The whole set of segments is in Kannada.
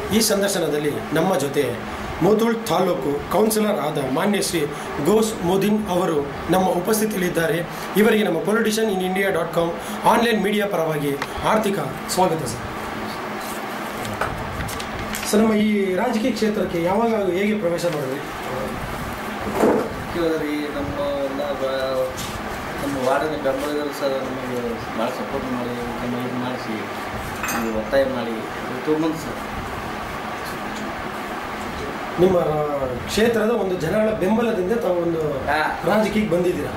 ಈ ಸಂದರ್ಶನದಲ್ಲಿ ನಮ್ಮ ಜೊತೆ ಮುಧೋಳ್ ತಾಲೂಕು ಕೌನ್ಸಿಲರ್ ಆದ ಮಾನ್ಯ ಶ್ರೀ ಘೋಸ್ ಮುಹೀದಿನ್ ಅವರು ನಮ್ಮ ಉಪಸ್ಥಿತಿಯಲ್ಲಿದ್ದಾರೆ. ಇವರಿಗೆ ನಮ್ಮ politiciansinindia.com ಆನ್ಲೈನ್ ಮೀಡಿಯಾ ಪರವಾಗಿ ಆರ್ಥಿಕ ಸ್ವಾಗತ ಸರ್. ಸರ್, ನಮ್ಮ ಈ ರಾಜಕೀಯ ಕ್ಷೇತ್ರಕ್ಕೆ ಯಾವಾಗ ಹೇಗೆ ಪ್ರವೇಶ ಮಾಡಿದ್ರಿ? ನಮ್ಮ ವಾರ್ಡಿನ ಬೆಂಬಲಿಗರು ಸರ್ ನಮಗೆ ಭಾಳ ಸಪೋರ್ಟ್ ಮಾಡಿ ನಮ್ಮ ಇದು ಮಾಡಿಸಿ ಒತ್ತಾಯ ಮಾಡಿ 2 months ಸರ್ ನಿಮ್ಮ ಕ್ಷೇತ್ರದ ಒಂದು ಜನಗಳ ಬೆಂಬಲದಿಂದ ತಾವು ಒಂದು ರಾಜಕೀಯಕ್ಕೆ ಬಂದಿದ್ದೀರಾ.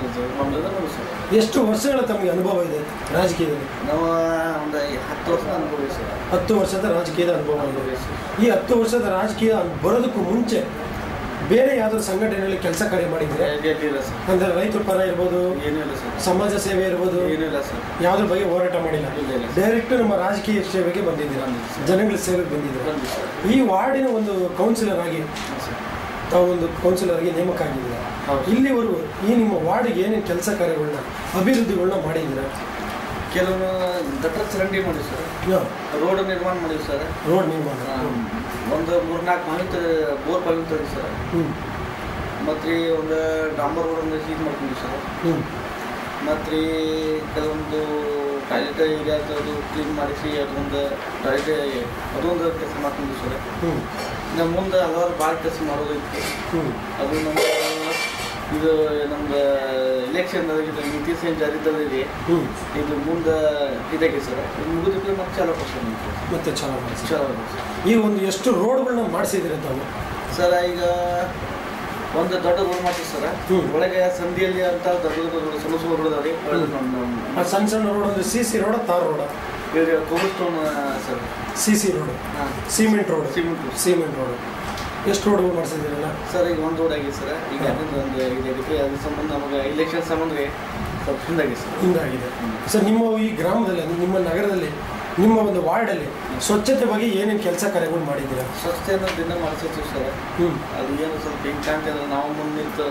ಎಷ್ಟು ವರ್ಷಗಳ ತಮಗೆ ಅನುಭವ ಇದೆ ರಾಜಕೀಯದಲ್ಲಿ? ನಾವು ಒಂದು 10 ವರ್ಷದ ಅನುಭವ ಸರ್. 10 ವರ್ಷದ ರಾಜಕೀಯದ ಅನುಭವ ಇದೆ. ಈ 10 ವರ್ಷದ ರಾಜಕೀಯ ಬರೋದಕ್ಕೂ ಮುಂಚೆ ಬೇರೆ ಯಾವ್ದಾದ್ರು ಸಂಘಟನೆಯಲ್ಲಿ ಕೆಲಸ ಕಾರ್ಯ ಮಾಡಿದ್ರೆ ಅಂದ್ರೆ ರೈತರ ಪರ ಇರ್ಬೋದು, ಸಮಾಜ ಸೇವೆ ಇರ್ಬೋದು, ಯಾವ್ದ್ರ ಬಗ್ಗೆ ಹೋರಾಟ ಮಾಡಿಲ್ಲ, ಡೈರೆಕ್ಟ್ ನಮ್ಮ ರಾಜಕೀಯ ಸೇವೆಗೆ ಬಂದಿದ್ದೀರಾ, ಜನಗಳ ಸೇವೆಗೆ ಬಂದಿದ್ದೀರಾ. ಈ ವಾರ್ಡಿನ ಒಂದು ಕೌನ್ಸಿಲರ್ ಆಗಿ ತಾವು ಒಂದು ಕೌನ್ಸಿಲರ್ ಆಗಿ ನೇಮಕ ಆಗಿದ್ದೀರಾ. ಇಲ್ಲಿವರೆಗೂ ಈ ನಿಮ್ಮ ವಾರ್ಡಿಗೆ ಏನೇನು ಕೆಲಸ ಕಾರ್ಯಗಳನ್ನ ಅಭಿವೃದ್ಧಿಗಳನ್ನ ಮಾಡಿದ್ದೀರಾ? ಕೆಲವು ಗಟ್ಟರ ಚರಂಡಿ ಮಾಡಿವಿ ಸರ್, ರೋಡ್ ನಿರ್ಮಾಣ ಮಾಡಿವಿ ಸರ್. ರೋಡ್ ನಿರ್ಮಾಣ ಒಂದು 3-4 ಮಾಹಿತಿ ಬೋರ್ ಪಾಲಿಂಗ್ ಸರ್. ಮತ್ತು ಒಂದು ಡಾಂಬರ್ ರೋಡ್ ಒಂದು ಸೀಟ್ ಮಾಡ್ತೀವಿ ಸರ್. ಮತ್ತು ಕೆಲವೊಂದು ಟಾಯ್ಲೆಟ್ ಏರಿಯಾ ಅದು ಕ್ಲೀನ್ ಮಾಡಿಸಿ ಅದೊಂದು ಟಾಯ್ಲೆಟ್ ಅದೊಂದು ಕೆಲಸ ಮಾಡ್ತೀವಿ ಸರ್. ನಮ್ಮ ಮುಂದೆ ಹಲವಾರು ಭಾಳ ಕೆಲಸ ಮಾಡೋದೈತಿ. ಅದು ನಮ್ಮ ಇದು ನಮ್ದು ಎಲೆಕ್ಷನ್ ನೀತಿ ಜಾರಿದಲ್ಲಿ ಇದು ಮುಂದೆ ಇದಾಗಿ ಸರ್. ಮುಗಿದ ಮತ್ತೆ ಚಾಲೂ ಮತ್ತೆ ಚಾಲೂ ಈ ಒಂದು ಎಷ್ಟು ರೋಡ್ಗಳನ್ನ ಮಾಡಿಸಿದ್ರೆ ತಾವು ಸರ್? ಈಗ ಒಂದು ದೊಡ್ಡ ರೋಡ್ ಮಾಡ್ತೀವಿ ಸರ್. ಒಳಗೆ ಸಂಧಿಯಲ್ಲಿ ಅಂತ ದೊಡ್ಡ ದೊಡ್ಡ ಸಣ್ಣ ಸಣ್ಣ ರೋಡ್ ಅದಾವೆ. ಸಣ್ಣ ಸಣ್ಣ ರೋಡ್ ಅಂದ್ರೆ CC road, tar road, cobble stone sir. CC road, cement road. ಎಷ್ಟು ರೋಡ್ಗಳು ಮಾಡಿಸಿದ್ದೀರಲ್ಲ ಸರ್? ಈಗ ಒಂದು ರೋಡ್ ಆಗಿದೆ ಸರ್. ಈಗ ಅದೊಂದು ಇದಕ್ಕೆ ಅದ್ರ ಸಂಬಂಧ ನಮಗೆ ಇಲೆಕ್ಷನ್ ಸಂಬಂಧ ಸ್ವಲ್ಪ ಹಿಂದಾಗಿದೆ ಸರ್. ಹಿಂದಾಗಿದೆ ಸರ್. ನಿಮ್ಮ ಈ ಗ್ರಾಮದಲ್ಲಿ, ನಿಮ್ಮ ನಗರದಲ್ಲಿ, ನಿಮ್ಮ ಒಂದು ವಾರ್ಡಲ್ಲಿ ಸ್ವಚ್ಛತೆ ಬಗ್ಗೆ ಏನೇನು ಕೆಲಸ ಕಾರ್ಯಗಳು ಮಾಡಿದ್ದೀರಾ? ಸ್ವಚ್ಛತೆಯನ್ನು ದಿನ ಮಾಡಿಸಿರ್ತೀವಿ ಸರ್. ಅದು ಏನು ಸ್ವಲ್ಪ ಹಿಂಗೆ ಕಾಣ್ತಿದ್ರೆ ನಾವು ಮುಂದೆ ನಿಂತು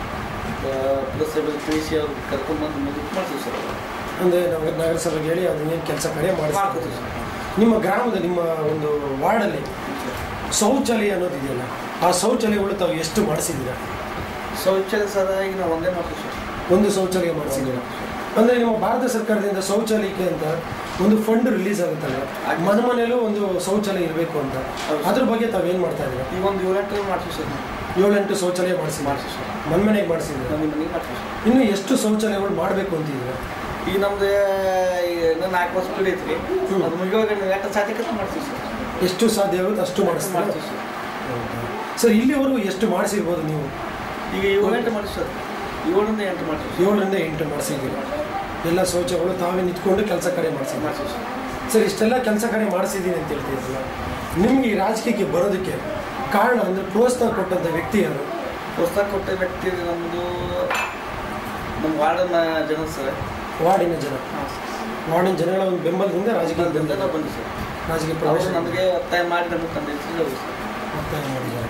ಪ್ಲಸ್ ತಿಳಿಸಿ ಅವ್ರು ಕರ್ಕೊಂಡ್ಬಂದು ಮುಂದೆ ಮಾಡ್ತೀವಿ ಸರ್. ಅಂದರೆ ನಾವು ನಗರಸಭೆಗೆ ಹೇಳಿ ಅದನ್ನೇನು ಕೆಲಸ ಕಾರ್ಯ ಮಾಡ್ಕೊತೀವಿ ಸರ್. ನಿಮ್ಮ ಗ್ರಾಮದಲ್ಲಿ, ನಿಮ್ಮ ಒಂದು ವಾರ್ಡಲ್ಲಿ ಶೌಚಾಲಯ ಅನ್ನೋದಿದೆಯಲ್ಲ, ಆ ಶೌಚಾಲಯಗಳು ತಾವು ಎಷ್ಟು ಮಾಡಿಸಿದ್ದೀರಾ? ಶೌಚಾಲಯ ಸರ್ ಈಗ ನಾವು ಒಂದೇ ಮಾಡ್ತೀವಿ ಸರ್. ಒಂದು ಶೌಚಾಲಯ ಮಾಡಿಸಿದ್ದೀರಾ? ಅಂದರೆ ನಿಮ್ಮ ಭಾರತ ಸರ್ಕಾರದಿಂದ ಶೌಚಾಲಯಕ್ಕೆ ಅಂತ ಒಂದು ಫಂಡ್ ರಿಲೀಸ್ ಆಗುತ್ತಲ್ಲ, ಮನೆಯಲ್ಲೂ ಒಂದು ಶೌಚಾಲಯ ಇರಬೇಕು ಅಂತ, ಅದ್ರ ಬಗ್ಗೆ ತಾವೇನು ಮಾಡ್ತಾ ಇದ್ದೀರಾ? ಈಗ ಒಂದು 7-8 ಮಾಡ್ತೀವಿ ಸರ್. 7-8 ಶೌಚಾಲಯ ಮಾಡಿಸಿ ಸರ್. ಮನೆಗೆ ಮಾಡಿಸಿದ್ದೀರಾ? ಮನೆಗೆ ಮಾಡ್ತೀವಿ ಸರ್. ಇನ್ನು ಎಷ್ಟು ಶೌಚಾಲಯಗಳು ಮಾಡಬೇಕು ಅಂತಿದ್ದೀರಾ? ಈಗ ನಮ್ದು ಇನ್ನೂ 4 ವರ್ಷ ಪೀಡಿ ಐತ್ರಿ. ಅದು ಮುಗಿಯುವಾಗ ಎಷ್ಟು ಸಾಧ್ಯಕ್ಕೆ ಮಾಡ್ತೀವಿ ಸರ್. ಎಷ್ಟು ಸಾಧ್ಯ ಆಗುತ್ತೆ ಅಷ್ಟು ಮಾಡಿಸ್ತೀವಿ ಸರ್. ಸರ್, ಇಲ್ಲಿವರೆಗೂ ಎಷ್ಟು ಮಾಡಿಸಿರ್ಬೋದು ನೀವು? ಈಗ 7-8 ಮಾಡಿಸಿ ಸರ್. 7ರಿಂದ 8 ಮಾಡ್ತೀವಿ. 7ರಿಂದ 8 ಮಾಡಿಸಿದ್ದೀವಿ. ಎಲ್ಲ ಶೌಚಗಳು ತಾವೇ ನಿಂತ್ಕೊಂಡು ಕೆಲಸ ಕಾರ್ಯ ಮಾಡಿಸಿ ಸರ್. ಇಷ್ಟೆಲ್ಲ ಕೆಲಸ ಕಾರ್ಯ ಮಾಡಿಸಿದ್ದೀನಿ ಅಂತ ಹೇಳ್ತಿದ್ರಲ್ಲ, ನಿಮಗೆ ಈ ರಾಜಕೀಯಕ್ಕೆ ಬರೋದಕ್ಕೆ ಕಾರಣ ಅಂದರೆ ಪ್ರೋತ್ಸಾಹ ಕೊಟ್ಟಂಥ ವ್ಯಕ್ತಿ ಯಾರು? ಪ್ರೋತ್ಸಾಹ ಕೊಟ್ಟ ವ್ಯಕ್ತಿ ನಮ್ಮದು ನಮ್ಮ ವಾರ್ಡಿನ ಜನ ಸರ್. ವಾರ್ಡಿನ ಜನಗಳ ಒಂದು ಬೆಂಬಲದಿಂದ ರಾಜಕೀಯದಿಂದ ಬಂದು ಸರ್. ರಾಜಕೀಯ ಪ್ರವೇಶ ನಮಗೆ ಒತ್ತಾಯ ಮಾಡಿ ನಮಗೆ ತಂದಿರ್ತೀವಿ. ಒತ್ತಾಯ ಮಾಡಿದ್ದಾರೆ.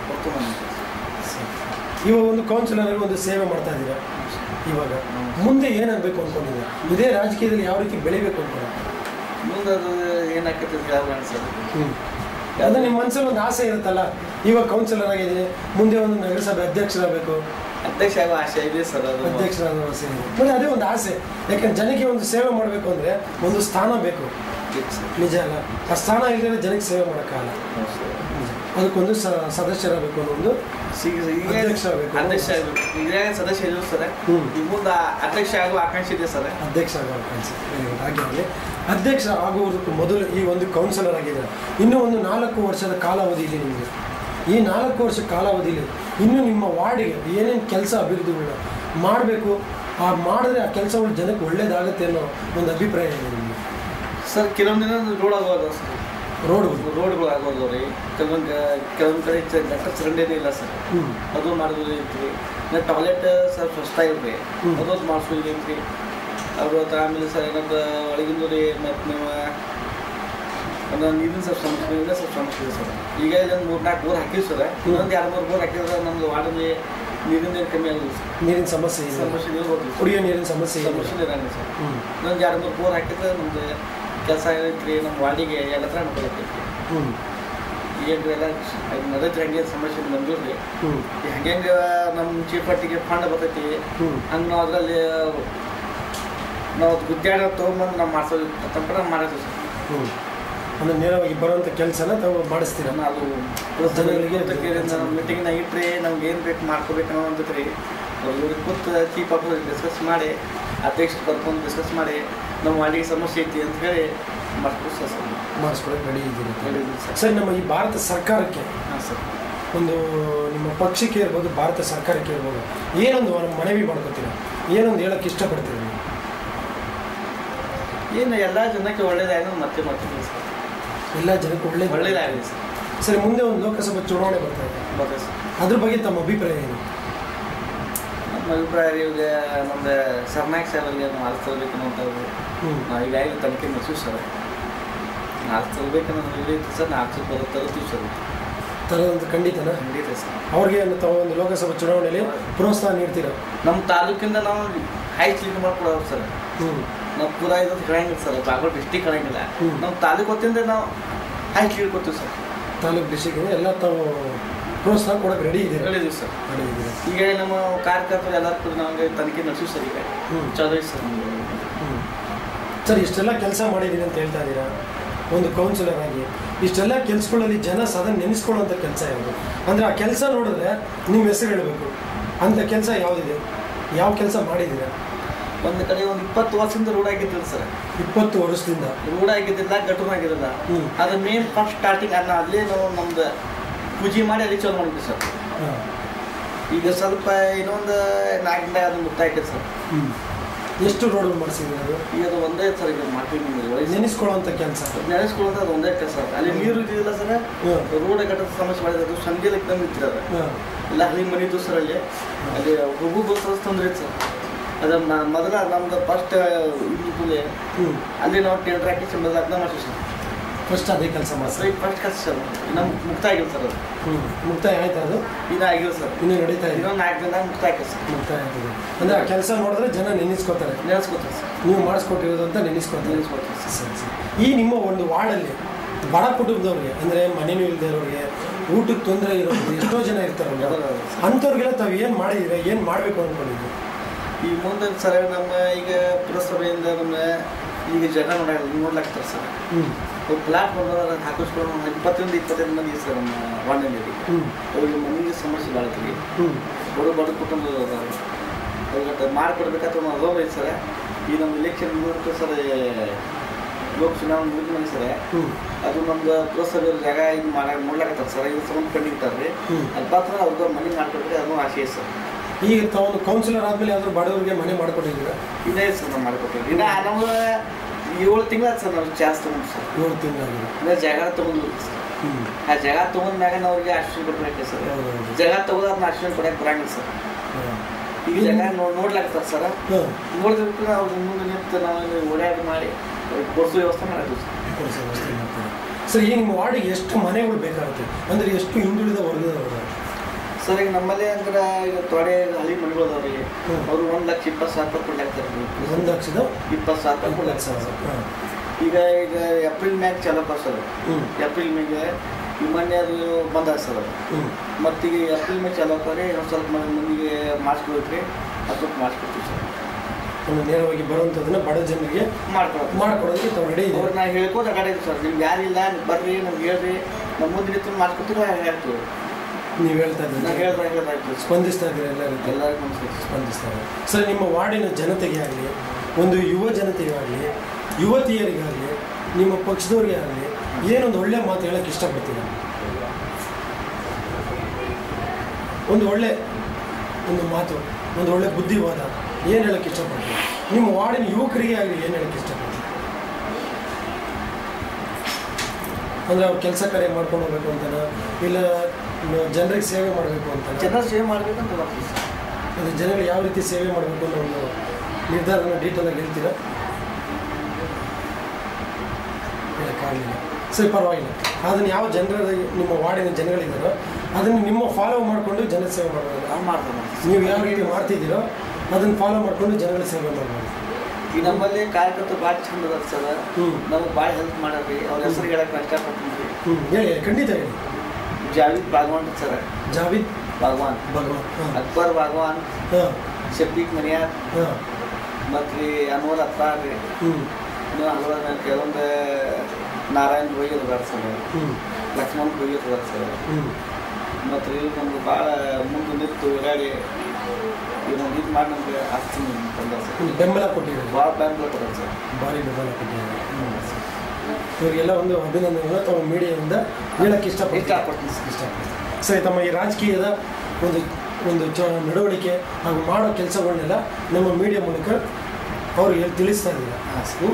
ಇವಾಗ ಒಂದು ಕೌನ್ಸಿಲರ್ ಒಂದು ಸೇವೆ ಮಾಡ್ತಾ ಇದ್ದೀರಾ. ಇವಾಗ ಮುಂದೆ ಏನಾಗಬೇಕು ಅಂದ್ಕೊಂಡಿದ್ದೀರಾ? ಇದೇ ರಾಜಕೀಯದಲ್ಲಿ ಯಾವ ರೀತಿ ಬೆಳಿಬೇಕು ಅಂದ್ಕೊಂಡಿದ್ದೀರಾ? ಮುಂದೆ ಅದು ಏನಾಗ್ತದೆ ಸರ್. ಅದು ನಿಮ್ಮ ಮನಸ್ಸಲ್ಲಿ ಒಂದು ಆಸೆ ಇರುತ್ತಲ್ಲ, ಇವಾಗ ಕೌನ್ಸಿಲರ್ ಆಗಿದ್ದೀನಿ, ಮುಂದೆ ಒಂದು ನಗರಸಭೆ ಅಧ್ಯಕ್ಷರಾಗಬೇಕು. ಅಧ್ಯಕ್ಷ ಆಗೋ ಆಸೆ ಇದೆ ಸರ್. ಅದು ಅಧ್ಯಕ್ಷರಾಗೋ ಆಸೆ ಇದೆ. ಮತ್ತೆ ಅದೇ ಒಂದು ಆಸೆ. ಯಾಕಂದ್ರೆ ಜನಕ್ಕೆ ಒಂದು ಸೇವೆ ಮಾಡಬೇಕು ಅಂದರೆ ಒಂದು ಸ್ಥಾನ ಬೇಕು. ನಿಜ ಅಲ್ಲ? ಆ ಸ್ಥಾನ ಇಲ್ಲದೆ ಜನಕ್ಕೆ ಸೇವೆ ಮಾಡೋಕ್ಕಾಗಲ್ಲ. ಅದಕ್ಕೊಂದು ಸದಸ್ಯರಾಗಬೇಕು, ಅನ್ನೋದು ಅಧ್ಯಕ್ಷ ಆಗಬೇಕು. ಈಗ ಸದಸ್ಯ ಇದ್ರು ಸರ್. ಈಗ ಮುಂದೆ ಅಧ್ಯಕ್ಷ ಆಗುವ ಆಕಾಂಕ್ಷೆ ಇದೆ ಸರ್. ಅಧ್ಯಕ್ಷ ಆಗುವ ಆಕಾಂಕ್ಷೆ ಹಾಗೆ. ಅಧ್ಯಕ್ಷ ಆಗುವುದಕ್ಕೂ ಮೊದಲು ಈ ಒಂದು ಕೌನ್ಸಿಲರ್ ಆಗಿದೆ, ಇನ್ನೂ ಒಂದು 4 ವರ್ಷದ ಕಾಲಾವಧಿ ಇದೆ ನಿಮಗೆ. ಈ 4 ವರ್ಷ ಕಾಲಾವಧಿಯಲ್ಲಿ ಇನ್ನೂ ನಿಮ್ಮ ವಾರ್ಡಿಗೆ ಏನೇನು ಕೆಲಸ ಅಭಿವೃದ್ಧಿಗಳನ್ನ ಮಾಡಬೇಕು, ಮಾಡಿದ್ರೆ ಆ ಕೆಲಸಗಳು ಜನಕ್ಕೆ ಒಳ್ಳೇದಾಗುತ್ತೆ ಅನ್ನೋ ಒಂದು ಅಭಿಪ್ರಾಯ ಇದೆ ನಿಮಗೆ ಸರ್? ಕೆಲವೊಂದು ದಿನ ರೋಡ್ ಆಗೋದು ಸರ್. ರೋಡ್ಗಳು ಆಗೋದು ರೀ. ಕೆಲವೊಂದು ಕಡೆ ಗಟ್ಟರ ಚರಂಡಿನೇ ಇಲ್ಲ ಸರ್. ಅದು ಮಾಡೋದು ಐತ್ರಿ. ಟಾಯ್ಲೆಟ್ ಸರ್ ಸ್ವಚ್ಛ ಇಲ್ರಿ, ಅದೊಂದು ಮಾಡಿಸೋದು ಐತ್ರಿ. ಅದು ಆಮೇಲೆ ಸರ್ ಏನಂದ್ರೆ ಒಳಗಿಂದು ರೀ. ಮತ್ತು ನೀವು ಒಂದು ನೀರಿನ ಸ್ವಲ್ಪ ಸಮಸ್ಯೆ ಇದೆ ಸರ್. ಈಗ ಇಲ್ಲೊಂದು 3-4 ಬೋರ್ ಹಾಕಿವಿ ಸರ್. ಇನ್ನೊಂದು 2-3 ಬೋರ್ ಹಾಕಿದ್ರೆ ನಮ್ದು ವಾರ್ಡಲ್ಲಿ ನೀರಿನ ಕಮ್ಮಿ ಆಗಿದೆ ಸರ್. ನೀರಿನ ಸಮಸ್ಯೆ ಇರ್ಬೋದು. ಕುಡಿಯೋ ನೀರಿನ ಸಮಸ್ಯೆ ಇರಂಗ ಸರ್. ಇನ್ನೊಂದು 2-3 ಬೋರ್ ಹಾಕಿದ್ರೆ ನಮ್ದು ಕೆಲಸ ಏನೈತ್ರಿ, ನಮ್ಮ ವಾರ್ಡಿಗೆ ಎಲ್ಲ ಥರ ಅನುಕೂಲ ಆಗ್ತೈತಿ. ಏನ್ರಿ ಎಲ್ಲ ನಡೈತ್ರಿ ಹಂಗೆ ಸಮಸ್ಯೆ ಬಂದಿವ್ರಿ ಹಂಗೆ ನಮ್ಮ ಚೀಪಟ್ಟಿಗೆ ಫಂಡ್ ಬರ್ತೈತಿ ಹಂಗೆ ನಾವು ಅದರಲ್ಲಿ ನಾವು ಗುದ್ದಾಡ ತೊಗೊಂಬಂದು ನಾವು ಮಾಡ್ಸೋದು ತಪ್ಪಡ ಮಾಡೋದು ಸರ್ ಅಂದ್ರೆ ನೇರವಾಗಿ ಬರುವಂಥ ಕೆಲಸನ ತಾವು ಮಾಡಿಸ್ತೀರ ಅದು ಜನಗಳಿಗೆ ಮೀಟಿಂಗ್ನಾಗ ಇಟ್ಟರೆ ನಮ್ಗೆ ಏನು ಬೇಕು ಮಾಡ್ಕೋಬೇಕು ಅನ್ನೋ ಅಂತೈತ್ರಿ ಇವ್ರಿಗೆ ಕೂತು ಚೀಫ್ ಆಫೀಸರ್ ಡಿಸ್ಕಸ್ ಮಾಡಿ ಅಧ್ಯಕ್ಷ ಬರ್ಕೊಂಡು ಡಿಸ್ಕಸ್ ಮಾಡಿ ನಮ್ಮ ವಾರ್ಡಿಗೆ ಸಮಸ್ಯೆ ಐತಿ ಅಂತ ಹೇಳಿ ಮಾಡಿಸ್ಕೊಳಕ್ಕೆ ರೆಡಿ ಇದ್ದೀರಿ ಸರ್. ನಮ್ಮ ಈ ಭಾರತ ಸರ್ಕಾರಕ್ಕೆ ಹಾಂ ಸರ್ ಒಂದು ನಿಮ್ಮ ಪಕ್ಷಕ್ಕೆ ಇರ್ಬೋದು ಭಾರತ ಸರ್ಕಾರಕ್ಕೆ ಇರ್ಬೋದು ಏನೊಂದು ಮನವಿ ಮಾಡ್ಕೊತೀರ, ಏನೊಂದು ಹೇಳಕ್ಕೆ ಇಷ್ಟಪಡ್ತೀರಿ ನೀವು? ಏನು ಎಲ್ಲ ಜನಕ್ಕೆ ಒಳ್ಳೇದಾಗಿ ಮತ್ತೆ ಮಾಡ್ತೀವಿ ಸರ್, ಎಲ್ಲ ಜನಕ್ಕೆ ಒಳ್ಳೇದಾಗಲಿ ಸರ್. ಸರಿ, ಮುಂದೆ ಒಂದು ಲೋಕಸಭಾ ಚುನಾವಣೆ ಬರ್ತಾ ಇದೆ, ಬರ್ತದೆ ಸರ್. ಅದ್ರ ಬಗ್ಗೆ ತಮ್ಮ ಅಭಿಪ್ರಾಯ ಏನು? ನಮ್ಮ ಅಭಿಪ್ರಾಯ ಇವಾಗ ನಮ್ಮದು ಸರ್ನಾಯಕ್ ಸಾಹೇಬರಿಗೆ ನಾವು ಆರಿಸ್ಬೇಕು ಅನ್ನೋಂಥದ್ದು ನಾವು ಈಗಾಗಲೇ ತನಿಖೆ ನಡೆಸಿವಿ ಸರ್. ಆರಿಸ್ಬೇಕನ್ನೋ ಹೇಳಿತ್ತು ಸರ್, ನಾವು ತರುತ್ತೀವಿ ಸರ್. ತರೋದಂತ ಖಂಡಿತನಾ? ಖಂಡಿತ ಸರ್. ಅವ್ರಿಗೆ ತಾವು ಒಂದು ಲೋಕಸಭಾ ಚುನಾವಣೆಯಲ್ಲಿ ಪ್ರೋತ್ಸಾಹ ನೀಡ್ತೀರ? ನಮ್ಮ ತಾಲೂಕಿಂದ ನಾವು ಹೈಟ್ ಲೀಡ್ ಮಾಡ್ಕೊಡೋರು ಸರ್. ನಾವು ಪೂರಾ ಇದೊಂದು ಹೇಳಂಗಿಲ್ಲ ಸರ್, ಬಾಗಲಕೋಟೆ ಡಿಸ್ಟಿಕ್ ಹೇಳಂಗಿಲ್ಲ. ನಮ್ಮ ತಾಲೂಕು ಹೊತ್ತಿಂದ ನಾವು ಹೈಟ್ ಲೀಡ್ ಕೊಡ್ತೀವಿ ಸರ್. ತಾಲೂಕು ಡಿಸ್ಟಿಕ್ ಎಲ್ಲ ತಾವು ಪ್ರೋತ್ಸಾಹ ಕೊಡೋಕೆ ರೆಡಿ ಇದೆ? ಹೇಳಿದ್ದೀವಿ ಸರ್, ರೆಡಿ ಇದೆ. ಈಗ ನಮ್ಮ ಕಾರ್ಯಕರ್ತರು ಎಲ್ಲರೂ ಕೂಡ ನಮಗೆ ತನಿಖೆ ನಡೆಸಿವಿ ಸರ್. ಈಗ ಚಲೋ ಸರ್. ಸರ್, ಇಷ್ಟೆಲ್ಲ ಕೆಲಸ ಮಾಡಿದ್ದೀನಿ ಅಂತ ಹೇಳ್ತಾ ಇದ್ದೀರಾ, ಒಂದು ಕೌನ್ಸಿಲರ್ ಆಗಿ ಇಷ್ಟೆಲ್ಲ ಕೆಲಸಗಳಲ್ಲಿ ಜನ ಸದಾ ನೆನೆಸ್ಕೊಳ್ಳೋಂಥ ಕೆಲಸ ಯಾವುದು? ಅಂದರೆ ಆ ಕೆಲಸ ನೋಡಿದ್ರೆ ನಿಮ್ಮ ಹೆಸರು ಹೇಳಬೇಕು ಅಂಥ ಕೆಲಸ ಯಾವುದಿದೆ? ಯಾವ ಕೆಲಸ ಮಾಡಿದ್ದೀರಾ? ಒಂದು ಕಡೆ ಒಂದು 20 ವರ್ಷದಿಂದ ರೂಢ ಆಗಿದ್ದಿಲ್ಲ ಸರ್. 20 ವರ್ಷದಿಂದ ರೂಢ ಆಗಿದ್ದಿಲ್ಲ, ಗಟ್ಟೂರು ಆಗಿರಲ್ಲ. ಅದು ಮೇನ್ ಫಸ್ಟ್ ಸ್ಟಾರ್ಟಿಂಗ್ ಅಲ್ಲೇ ನಾವು ನಮ್ದು ಪೂಜೆ ಮಾಡಿ ಅಲ್ಲಿ ಚಲೋ ಮಾಡಿದ್ವಿ ಸರ್. ಈಗ ಸ್ವಲ್ಪ ಇನ್ನೊಂದು 4 ದಿನ ಅದು ಮುಕ್ತಾಯ ಆಯ್ತು ಸರ್. ಎಷ್ಟು ರೋಡ್ ಮಾಡಿಸಿದ್ರಿ? ಅದು ಈಗ ಅದು ಒಂದೇ ಸರ್. ಈಗ ಮಾಡ್ತೀವಿ ನೆನೆಸ್ಕೊಳ್ಳೋಂಥ ಕೆಲಸ, ನೆನೆಸ್ಕೊಳ್ಳೋಂಥ ಅದು ಒಂದೇ ಕೆಲಸ. ಅಲ್ಲಿ ನೀರು ಇದ್ದಿಲ್ಲ ಸರ್, ರೋಡ್ ಕಟ್ಟದ ಸಮಸ್ಯೆ ಮಾಡಿದ್ರೆ ಅದು ಸಂಜೆಲಿ ಕಮ್ಮಿ ಇರ್ತಿರೋದು ಎಲ್ಲ ಹಳ್ಳಿ ಮನೆ ಇದ್ದು ಸರ್. ಅಲ್ಲಿ ಹೋಗು ಬಸ್ ತೊಂದರೆ ಇತ್ತು ಸರ್. ಅದು ಮೊದಲ ನಮ್ದು ಫಸ್ಟ್ ಇಲ್ಲಿ ಅಲ್ಲಿ ನಾವು ಟೆಂಡರ್ ಹಾಕಿ ಮೊದಲು ಅದನ್ನ ಮಾಡ್ತೀವಿ ಸರ್. ಫಸ್ಟ್ ಅದೇ ಕೆಲಸ ಮಾಡ್ತೀವಿ, ಫಸ್ಟ್ ಕೆಲಸ ಸರ್. ನಮ್ಗೆ ಮುಕ್ತಾಯ ಆಗಿಲ್ಲ ಸರ್. ಅದು ಮುಕ್ತಾಯ ಆಯ್ತು? ಅದು ಇನ್ನೂ ಆಗಿಲ್ಲ ಸರ್, ಇನ್ನೂ ನಡೀತಾ ಇದೆ. ಇನ್ನೊಂದು 4 ದಿನ ಮುಕ್ತಾಯ ಆಯ್ತು ಸರ್. ಮುಕ್ತಾಯ ಆಗ್ತದೆ ಅಂದರೆ ಆ ಕೆಲಸ ನೋಡಿದ್ರೆ ಜನ ನೆನೆಸ್ಕೋತಾರೆ ಸರ್. ನೀವು ಮಾಡಿಸ್ಕೊಟ್ಟಿರೋದು ಅಂತ ನೆನೆಸ್ಕೊತೀವಿ ಸರ್. ಈ ನಿಮ್ಮ ಒಂದು ವಾರ್ಡಲ್ಲಿ ಬಡ ಕುಟುಂಬದವ್ರಿಗೆ, ಅಂದರೆ ಮನೇನೂ ಇಲ್ಲದೆ ಇರೋರಿಗೆ, ಊಟಕ್ಕೆ ತೊಂದರೆ ಇರೋರಿಗೆ ಎಷ್ಟೋ ಜನ ಇರ್ತಾರಲ್ಲ, ಅಂಥವ್ರಿಗೆಲ್ಲ ತಾವು ಏನು ಮಾಡಿದ್ದೀರಾ, ಏನು ಮಾಡಬೇಕು ಅಂದ್ಕೊಂಡಿದ್ದೀವಿ? ಈ ಮುಂದೆ ಸರ್ ನಮ್ಮ ಈಗ ಪುರಸಭೆಯಿಂದ ನಮ್ಮ ಈಗ ಜನ ನೋಡ್ಲಾಗ್ತಾರೆ ಸರ್. ಪ್ಲಾಟ್ ಬಂದವರು ಹಾಕಿಸ್ಕೊಂಡು 20-25 ಮಂದಿ ಸರ್ ನಮ್ಮ ವಾರ್ಡ್ನಲ್ಲಿ. ಅವ್ರಿಗೆ ಮನೆಗೆ ಸಮಸ್ಯೆ ಬಾಳ್ತೀವಿ. ಬಡ ಕುಟುಂಬದವರು ಅವ್ರಿಗೆ ಮಾಡಿಕೊಡ್ಬೇಕಾದ್ರೆ ನಾವು ರೋಗ ಐತೆ ಸರ್. ಈ ನಮ್ಮ ಇಲೆಕ್ಷನ್ ಮುಗಿದು ಸರ್, ಲೋಕ ಚುನಾವಣೆ ಮುಗಿದ ಸರ್, ಅದು ನಮ್ದು ಪುರಸಭೆ ಜಾಗ ಇದು ನೋಡ್ಲಾಕತ್ತಾರೆ ಸರ್. ಇದು ಸಂಬಂಧಪಟ್ಟಿರ್ತಾರೆ ರೀ, ಅದು ಮಾತ್ರ ಅವ್ರಿಗೆ ಮನೆ ಮಾಡ್ಕೊಡ್ರಿ, ಅದನ್ನು ಆಶೆ ಸರ್. ಈಗ ತಾವು ಕೌನ್ಸಿಲರ್ ಆದಮೇಲೆ ಯಾವ್ದಾದ್ರು ಬಡವರಿಗೆ ಮನೆ ಮಾಡಿಕೊಟ್ಟಿದ್ದೀರಾ? ಇದೇ ಸರ್, ನಾವು ಮಾಡಿಕೊಟ್ಟಿದ್ದೀವಿ. ಇನ್ನು ನಮ್ಗೆ 7 ತಿಂಗಳು ಸರ್ ನಾವು ಜಾಸ್ತಿ ತೊಗೊಂಡು ಸರ್. 7 ತಿಂಗಳಾಗಿದೆ. ಅಂದರೆ ಜಾಗ ತೊಗೊಂಡು ಸರ್. ಆ ಜಾಗ ತೊಗೊಂಡ್ಮ್ಯಾಗ ನಾವು ಅವ್ರಿಗೆ ಆಶ್ರಯ ಕೊಡ್ಬೇಕು ಸರ್. ಜಾಗ ತೊಗೊಂಡು ಅದನ್ನ ಆಶ್ರಯ ಕೊಡಕ್ಕೆ ಬರಂಗಿಲ್ಲ ಸರ್. ಈಗ ಜಾಗ ನೋಡ್ಲಾಗ್ತಾರೆ ಸರ್. ನೋಡಿದ್ಬಿಟ್ಟು ನಾವು ಮುಂದೆ ನಿಂತು ನಾವು ಓಡಾಡಿ ಮಾಡಿ ಕೊಡಿಸೋ ವ್ಯವಸ್ಥೆ ಮಾಡಿದ್ವಿ ಸರ್. ಕೊಡಿಸೋ ವ್ಯವಸ್ಥೆ ಮಾಡ್ತೀವಿ ಸರ್. ಈಗ ನಿಮ್ಮ ವಾರ್ಡಿಗೆ ಎಷ್ಟು ಮನೆಗಳು ಬೇಕಾಗುತ್ತೆ? ಅಂದರೆ ಎಷ್ಟು ಹಿಂದುಳಿದ ವರ್ಗದವರು ಸರ್? ಈಗ ನಮ್ಮಲ್ಲಿ ಅಂದ್ರೆ ಈಗ ತೊಡೆ ಹಳ್ಳಿ ಮನೆಗಳು ಅದಾವ್ರಿ, ಅವರು 1,20,000 ರೂಪಾಯಿ ಕೊಡ್ಲಾಗ್ತಾರೆ. 1,20,000 ರೂಪಾಯಿ ಕೊಡ್ಲಾಗ್ತಾರೆ ಸರ್. ಈಗ ಏಪ್ರಿಲ್ ಮ್ಯಾಗ ಚಾಲೂ ಸರ್. ಏಪ್ರಿಲ್ ಮ್ಯಾಗೆ ಈ ಮೊನ್ನೆ ಅದು ಬಂದಾಗ ಸರ್. ಅದು ಮತ್ತೀಗ ಏಪ್ರಿಲ್ ಮ್ಯಾಗ ಚಾಲೂ ಆಗ್ತಾರೆ. ಇನ್ನೊಂದು ಸ್ವಲ್ಪ ಮಂದಿಗೆ ಮಾಡಿಸ್ಕೊಳ್ರಿ, ಅದಕ್ಕೆ ಮಾಡಿಸ್ಕೊಡ್ತೀವಿ ಸರ್. ನೇರವಾಗಿ ಬರುವಂಥದ್ದನ್ನ ಬಡ ಜನರಿಗೆ ಮಾಡ್ಕೊಡೋದಕ್ಕೆ ತಾವು ರೆಡಿ ಅವ್ರು ನಾ ಹೇಳ್ಕೋದು ಆ ಕಡೆ ಸರ್. ನಿಮ್ಗೆ ಯಾರಿಲ್ಲ ಬರ್ರಿ, ನಮ್ಗೆ ಹೇಳ್ರಿ, ನಮ್ಮ ಮುಂದೆ ನಿಂತು ಮಾಡಿಸ್ಕೊತೀವಿ, ಹೇಳ್ತೀವಿ. ನೀವು ಹೇಳ್ತಾ ಇದ್ದೀರಿ, ಸ್ಪಂದಿಸ್ತಾ ಇದ್ದೀರಿ, ಎಲ್ಲರಿಗೂ ಸ್ಪಂದಿಸ್ತಾ ಇದ್ದಾರೆ ಸರ್. ನಿಮ್ಮ ವಾರ್ಡಿನ ಜನತೆಗೆ ಆಗಲಿ, ಒಂದು ಯುವ ಜನತೆಗೆ ಆಗಲಿ, ಯುವತಿಯರಿಗಾಗಲಿ, ನಿಮ್ಮ ಪಕ್ಷದವ್ರಿಗೆ ಆಗಲಿ ಏನೊಂದು ಒಳ್ಳೆ ಮಾತು ಹೇಳೋಕ್ಕೆ ಇಷ್ಟಪಡ್ತೀನಿ? ಒಂದು ಒಳ್ಳೆ ಮಾತು, ಒಂದು ಒಳ್ಳೆ ಬುದ್ಧಿವಾದ ಏನು ಹೇಳೋಕ್ಕೆ ಇಷ್ಟಪಡ್ತೀನಿ? ನಿಮ್ಮ ವಾರ್ಡಿನ ಯುವಕರಿಗೆ ಆಗಲಿ ಏನು ಹೇಳೋಕ್ಕೆ ಇಷ್ಟಪಡ್ತೀನಿ? ಅಂದರೆ ಅವ್ರು ಕೆಲಸ ಕಾರ್ಯ ಮಾಡ್ಕೊಂಡು ಹೋಗ್ಬೇಕು ಅಂತಾನೆ, ಇಲ್ಲ ಜನರಿಗೆ ಸೇವೆ ಮಾಡಬೇಕು ಅಂತ? ಜನರ ಸೇವೆ ಮಾಡಬೇಕಂತ ಅದು ಜನರಿಗೆ ಯಾವ ರೀತಿ ಸೇವೆ ಮಾಡಬೇಕು ಅನ್ನೋ ಒಂದು ನಿರ್ಧಾರನ ಡೀಟೇಲಾಗಿ ಹೇಳ್ತೀರಾ? ಹೇಳೋಕ್ಕಾಗಲಿಲ್ಲ ಸರಿ, ಪರವಾಗಿಲ್ಲ. ಅದನ್ನು ಯಾವ ಜನರ ನಿಮ್ಮ ವಾರ್ಡಿನ ಜನಗಳಿದ್ದಾರೋ ಅದನ್ನು ನಿಮ್ಮ ಫಾಲೋ ಮಾಡಿಕೊಂಡು ಜನ ಸೇವೆ ಮಾಡಬೇಕು. ನೀವು ಯಾವ ರೀತಿ ಮಾಡ್ತಿದ್ದೀರೋ ಅದನ್ನು ಫಾಲೋ ಮಾಡಿಕೊಂಡು ಜನಗಳ ಸೇವೆ ಮಾಡಬೇಕು. ಈಗ ನಮ್ಮಲ್ಲಿ ಕಾರ್ಯಕರ್ತರು ಭಾಳ ಚಂದ ಅದ ಸರ್. ನಮಗೆ ಭಾಳ ಹೆಲ್ಪ್ ಮಾಡ್ರಿ. ಅವ್ರ ಹೆಸರು ಹೇಳಕ್ಕೆ ಇಷ್ಟಪಡ್ತೀನಿ. ಹೇಳಿ, ಖಂಡಿತ ಹೇಳಿ. ಜಾವಿದ್ ಬಾಗ್ವಾನ್ ಸರ್. ಜಾವಿದ್ ಬಾಗ್ವಾನ್. ಅಕ್ಬರ್ ಬಾಗ್ವಾನ್, ಶಫೀಕ್ ಮನಿಯಾರ್, ಮತ್ತು ರೀ ಅನ್ವರ್ ಅತ್ತಾರ್ ರೀ, ಇನ್ನೂ ಹಲವಾರು ಕೆಲವೊಂದು ನಾರಾಯಣ್ ಹೋಗಿ ಅದಾರ ಸರ್, ಲಕ್ಷ್ಮಣ್ ಹೋಗಿ ಅದಾರ ಸರ್. ಮತ್ತು ರೀ ನಮ್ಗೆ ಭಾಳ ಮುಂದೆ ನಿಂತು ಓಡಾಡಿ ಇದೊಂದು ಇದು ಮಾಡಿ ನಮ್ಗೆ ಆಸ್ತಿ ತಂದ ಸರ್. ಬೆಂಬಲ ಕೊಟ್ಟಿದ್ದಾರೆ, ಭಾಳ ಬೆಂಬಲ ಕೊಡ್ತಾರೆ ಸರ್, ಭಾರಿ ಬೆಂಬಲ ಕೊಟ್ಟಿದ್ದಾರೆ. ಇವರಿಗೆಲ್ಲ ಒಂದು ಅಭಿನಂದನೆಗಳನ್ನ ತಮ್ಮ ಮೀಡಿಯಾದಿಂದ ಹೇಳಕ್ಕೆ ಇಷ್ಟಪಡ್ತೀನಿ ಸರಿ. ತಮ್ಮ ಈ ರಾಜಕೀಯದ ಒಂದು ನಡವಳಿಕೆ ಹಾಗೂ ಮಾಡೋ ಕೆಲಸಗಳನ್ನೆಲ್ಲ ನಮ್ಮ ಮೀಡಿಯಾ ಮೂಲಕ ಅವ್ರಿಗೆ ತಿಳಿಸ್ತಾ ಇದ್ದೀರಾ.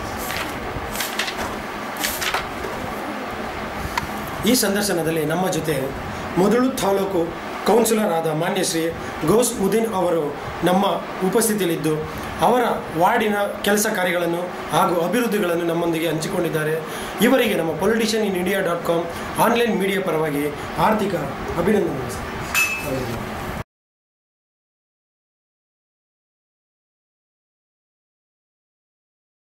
ಈ ಸಂದರ್ಶನದಲ್ಲಿ ನಮ್ಮ ಜೊತೆ ಮೊದಲು ತಾಲೂಕು ಕೌನ್ಸಿಲರ್ ಆದ ಮಾನ್ಯ ಶ್ರೀ ಗೌಸ್ ಮುದೀನ್ ಅವರು ನಮ್ಮ ಉಪಸ್ಥಿತಿಯಲ್ಲಿದ್ದು ಅವರ ವಾರ್ಡಿನ ಕೆಲಸ ಕಾರ್ಯಗಳನ್ನು ಹಾಗೂ ಅಭಿವೃದ್ಧಿಗಳನ್ನು ನಮ್ಮೊಂದಿಗೆ ಹಂಚಿಕೊಂಡಿದ್ದಾರೆ. ಇವರಿಗೆ ನಮ್ಮ politiciansinindia.com ಆನ್ಲೈನ್ ಮೀಡಿಯಾ ಪರವಾಗಿ ಆರ್ಥಿಕ ಅಭಿನಂದನೆ.